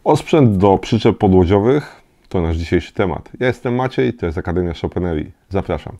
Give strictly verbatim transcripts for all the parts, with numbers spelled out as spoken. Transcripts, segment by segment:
Osprzęt do przyczep podłodziowych to nasz dzisiejszy temat. Ja jestem Maciej, to jest Akademia Chopinerii. Zapraszam.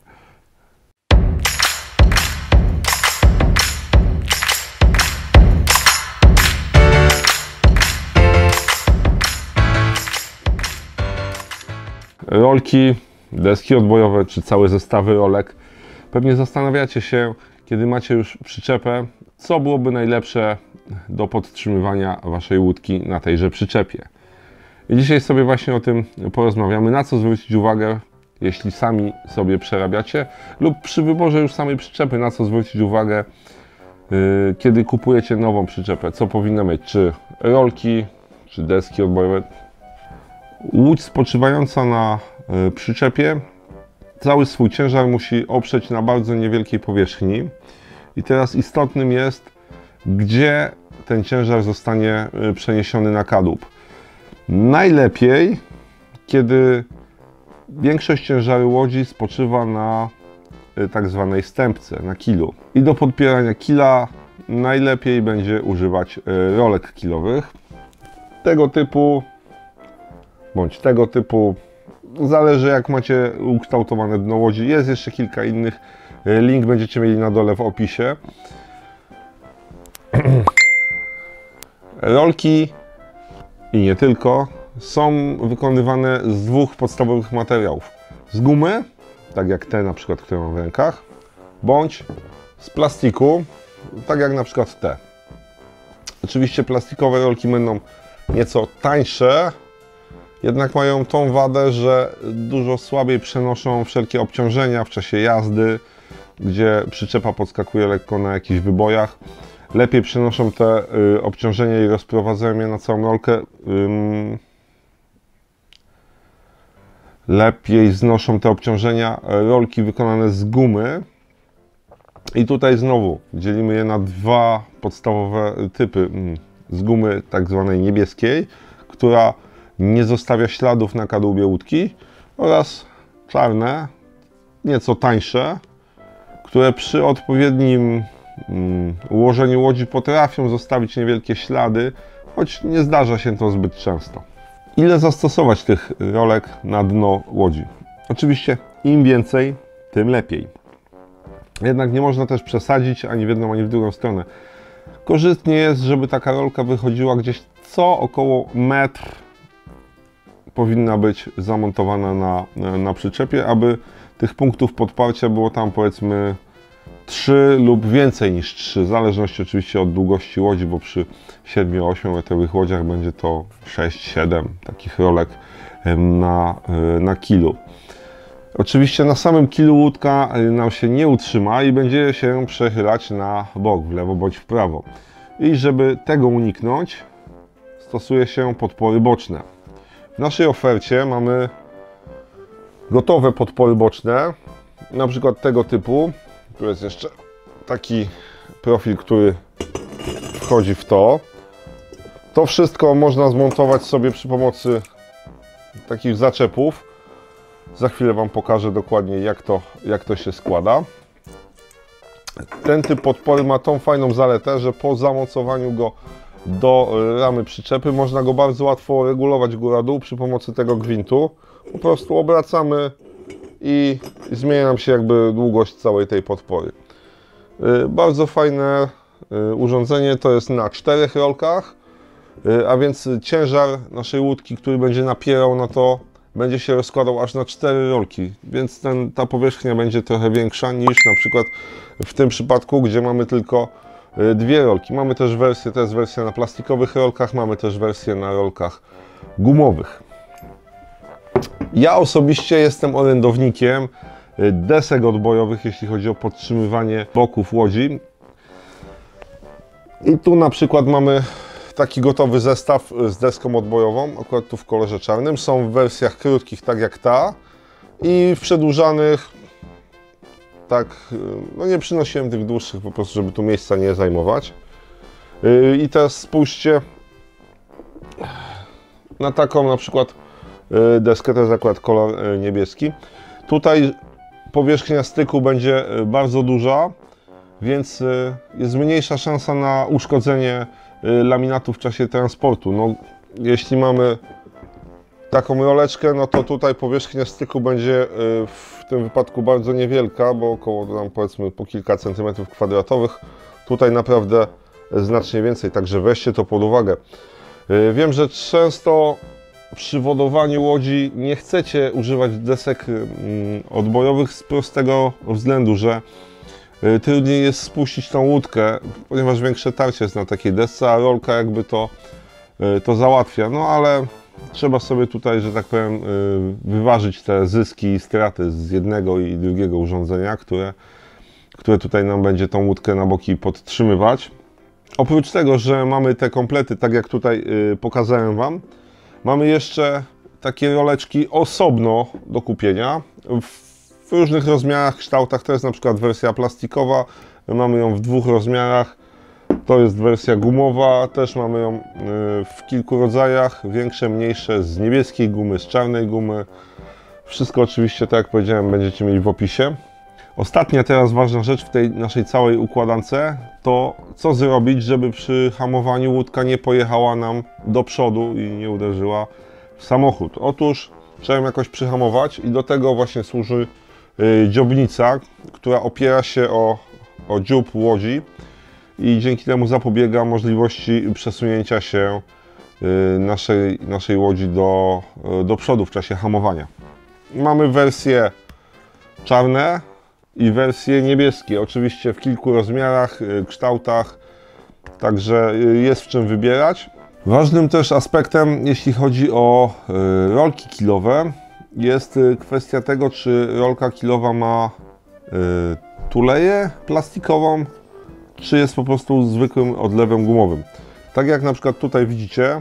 Rolki, deski odbojowe czy całe zestawy rolek. Pewnie zastanawiacie się, kiedy macie już przyczepę, co byłoby najlepsze do podtrzymywania waszej łódki na tejże przyczepie. I dzisiaj sobie właśnie o tym porozmawiamy, na co zwrócić uwagę, jeśli sami sobie przerabiacie, lub przy wyborze już samej przyczepy, na co zwrócić uwagę, yy, kiedy kupujecie nową przyczepę, co powinna mieć, czy rolki, czy deski odbojowe. Łódź spoczywająca na yy, przyczepie cały swój ciężar musi oprzeć na bardzo niewielkiej powierzchni i teraz istotnym jest, gdzie ten ciężar zostanie yy, przeniesiony na kadłub. Najlepiej, kiedy większość ciężaru łodzi spoczywa na y, tak zwanej stępce, na kilu. I do podpierania kila najlepiej będzie używać y, rolek kilowych. Tego typu, bądź tego typu, zależy jak macie ukształtowane dno łodzi. Jest jeszcze kilka innych. Y, link będziecie mieli na dole w opisie. Rolki i nie tylko, są wykonywane z dwóch podstawowych materiałów. Z gumy, tak jak te na przykład, które mam w rękach, bądź z plastiku, tak jak na przykład te. Oczywiście plastikowe rolki będą nieco tańsze, jednak mają tą wadę, że dużo słabiej przenoszą wszelkie obciążenia w czasie jazdy, gdzie przyczepa podskakuje lekko na jakichś wybojach. Lepiej przenoszą te y, obciążenia i rozprowadzają je na całą rolkę. Ym, lepiej znoszą te obciążenia rolki wykonane z gumy. I tutaj znowu dzielimy je na dwa podstawowe typy. Z gumy tak zwanej niebieskiej, która nie zostawia śladów na kadłubie łódki, oraz czarne, nieco tańsze, które przy odpowiednim ułożeniu łodzi potrafią zostawić niewielkie ślady, choć nie zdarza się to zbyt często. Ile zastosować tych rolek na dno łodzi? Oczywiście im więcej, tym lepiej. Jednak nie można też przesadzić ani w jedną, ani w drugą stronę. Korzystnie jest, żeby taka rolka wychodziła gdzieś co około metr, powinna być zamontowana na, na, na przyczepie, aby tych punktów podparcia było tam powiedzmy trzy lub więcej niż trzy, w zależności oczywiście od długości łodzi, bo przy siedmiu ośmiu metrowych łodziach będzie to sześć siedem takich rolek na, na kilu. Oczywiście na samym kilu łódka nam się nie utrzyma i będzie się przechylać na bok, w lewo bądź w prawo. I żeby tego uniknąć, stosuje się podpory boczne. W naszej ofercie mamy gotowe podpory boczne, na przykład tego typu. Tu jest jeszcze taki profil, który wchodzi w to. To wszystko można zmontować sobie przy pomocy takich zaczepów. Za chwilę Wam pokażę dokładnie, jak to, jak to się składa. Ten typ podpory ma tą fajną zaletę, że po zamocowaniu go do ramy przyczepy można go bardzo łatwo regulować góra-dół przy pomocy tego gwintu. Po prostu obracamy i zmienia nam się jakby długość całej tej podpory. Bardzo fajne urządzenie, to jest na czterech rolkach, a więc ciężar naszej łódki, który będzie napierał na to, będzie się rozkładał aż na cztery rolki, więc ten, ta powierzchnia będzie trochę większa niż na przykład w tym przypadku, gdzie mamy tylko dwie rolki. Mamy też wersję, to jest wersja na plastikowych rolkach, mamy też wersję na rolkach gumowych. Ja osobiście jestem orędownikiem desek odbojowych, jeśli chodzi o podtrzymywanie boków łodzi. I tu na przykład mamy taki gotowy zestaw z deską odbojową, akurat tu w kolorze czarnym. Są w wersjach krótkich, tak jak ta, i w przedłużanych, tak, no nie przynosiłem tych dłuższych po prostu, żeby tu miejsca nie zajmować. I teraz spójrzcie na taką na przykład deskę, to jest akurat kolor niebieski. Tutaj powierzchnia styku będzie bardzo duża, więc jest mniejsza szansa na uszkodzenie laminatu w czasie transportu. No, jeśli mamy taką roleczkę, no to tutaj powierzchnia styku będzie w tym wypadku bardzo niewielka, bo około tam powiedzmy po kilka centymetrów kwadratowych. Tutaj naprawdę znacznie więcej, także weźcie to pod uwagę. Wiem, że często przy wodowaniu łodzi nie chcecie używać desek odbojowych z prostego względu, że trudniej jest spuścić tą łódkę, ponieważ większe tarcie jest na takiej desce, a rolka jakby to, to załatwia. No ale trzeba sobie tutaj, że tak powiem, wyważyć te zyski i straty z jednego i drugiego urządzenia, które, które tutaj nam będzie tą łódkę na boki podtrzymywać. Oprócz tego, że mamy te komplety, tak jak tutaj pokazałem Wam, mamy jeszcze takie roleczki osobno do kupienia w różnych rozmiarach, kształtach. To jest na przykład wersja plastikowa, mamy ją w dwóch rozmiarach. To jest wersja gumowa, też mamy ją w kilku rodzajach, większe, mniejsze, z niebieskiej gumy, z czarnej gumy. Wszystko oczywiście, tak jak powiedziałem, będziecie mieli w opisie. Ostatnia teraz ważna rzecz w tej naszej całej układance to co zrobić, żeby przy hamowaniu łódka nie pojechała nam do przodu i nie uderzyła w samochód. Otóż trzeba ją jakoś przyhamować i do tego właśnie służy dziobnica, która opiera się o, o dziób łodzi i dzięki temu zapobiega możliwości przesunięcia się naszej, naszej łodzi do, do przodu w czasie hamowania. Mamy wersje czarne i wersje niebieskie, oczywiście w kilku rozmiarach, kształtach, także jest w czym wybierać. Ważnym też aspektem, jeśli chodzi o rolki kilowe, jest kwestia tego, czy rolka kilowa ma tuleję plastikową, czy jest po prostu zwykłym odlewem gumowym. Tak jak na przykład tutaj widzicie,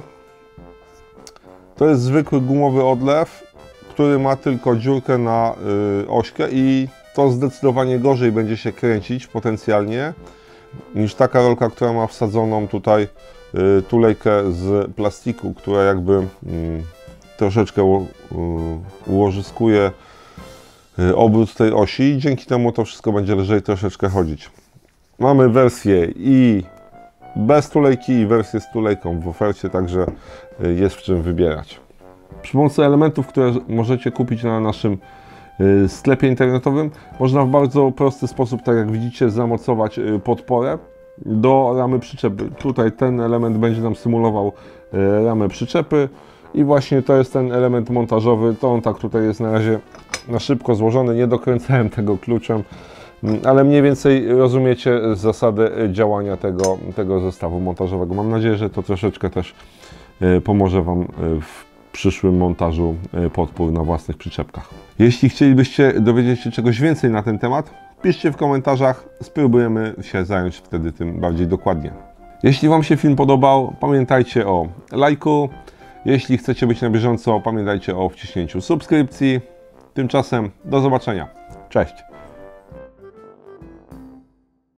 to jest zwykły gumowy odlew, który ma tylko dziurkę na ośkę i to zdecydowanie gorzej będzie się kręcić potencjalnie niż taka rolka, która ma wsadzoną tutaj tulejkę z plastiku, która jakby troszeczkę ułożyskuje obrót tej osi i dzięki temu to wszystko będzie lżej troszeczkę chodzić. Mamy wersję i bez tulejki i wersję z tulejką w ofercie, także jest w czym wybierać. Przy pomocy elementów, które możecie kupić na naszym sklepie internetowym, można w bardzo prosty sposób, tak jak widzicie, zamocować podporę do ramy przyczepy. Tutaj ten element będzie nam symulował ramę przyczepy i właśnie to jest ten element montażowy. To on tak tutaj jest na razie na szybko złożony, nie dokręcałem tego kluczem, ale mniej więcej rozumiecie zasadę działania tego, tego zestawu montażowego. Mam nadzieję, że to troszeczkę też pomoże Wam w przyszłym montażu podpór na własnych przyczepkach. Jeśli chcielibyście dowiedzieć się czegoś więcej na ten temat, piszcie w komentarzach, spróbujemy się zająć wtedy tym bardziej dokładnie. Jeśli Wam się film podobał, pamiętajcie o lajku. Jeśli chcecie być na bieżąco, pamiętajcie o wciśnięciu subskrypcji. Tymczasem do zobaczenia. Cześć!